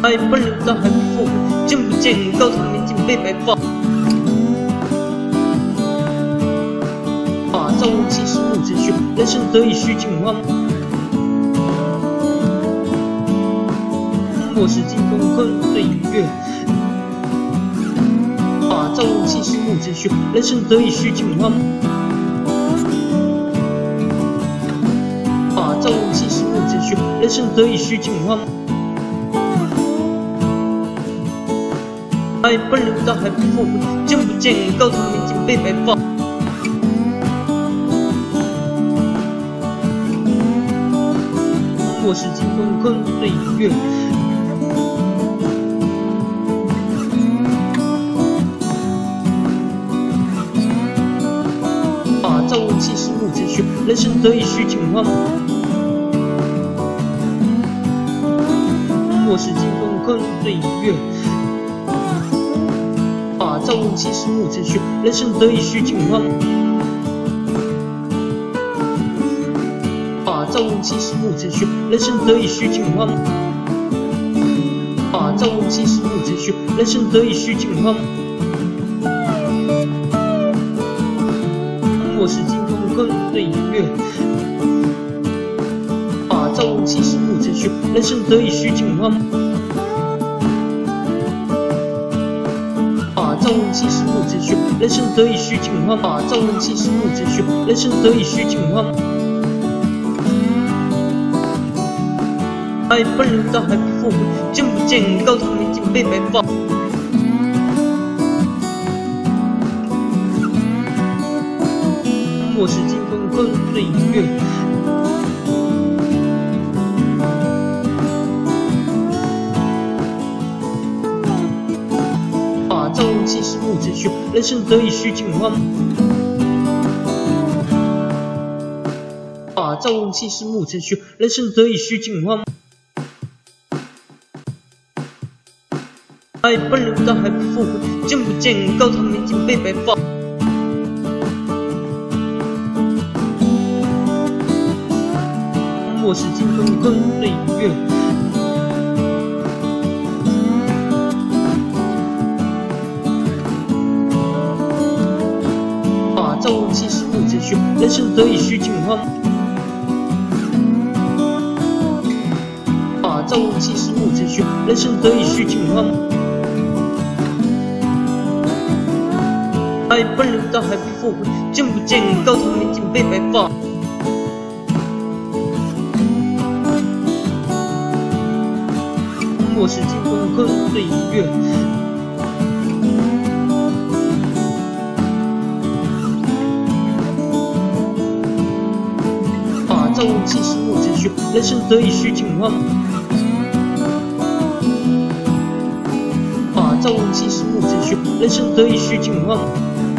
爱奔流到海不复回，见不见高堂明镜被白发。造物气势目前虚，人生得以虚境荒。我是金风坤对月。造物气势目前虚，人生得以虚境荒。造物气势目前虚，人生得以虚境荒。爱奔流到海不复回，见不见高堂明镜被白发。我是金风坤对月。造物气势目前虚，人生得以虚境荒。我是金风坤对月。造物气势目前虚，人生得以虚境荒。造物气势目前虚，人生得以虚境荒。造物气势目前虚，人生得以虚境荒。我是金风坤对月。造物气势目前虚，人生得以虚境荒。造物气势目前虚，人生得以虚境荒。造物气势目前虚，人生得以虚境荒。爱奔流到海不复回，见不见高堂明镜被白发。我是金风坤对月。造物气势目前虚，人生得以虚境荒。造物气势目前虚，人生得以虚境荒。爱奔流到海不复回，见不见高堂明镜被白发。我是金风坤对月。造物气势目前虚，人生得以虚境荒。造物气势目前虚，人生得以虚境荒。爱奔流到海不复回，见不见高堂明镜被白发。我是金风坤对月。造物气势目前虚，人生得以虚境荒。造物气势目前虚，人生得以虚境荒。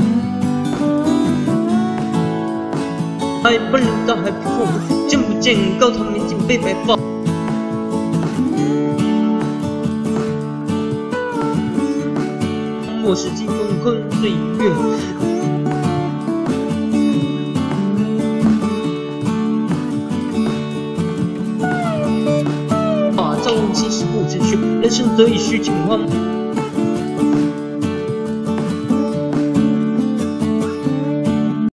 爱奔流到海不复回，见不见高堂明镜被白发。我是金风坤对月。造物气势目前虚，人生得以虚境荒。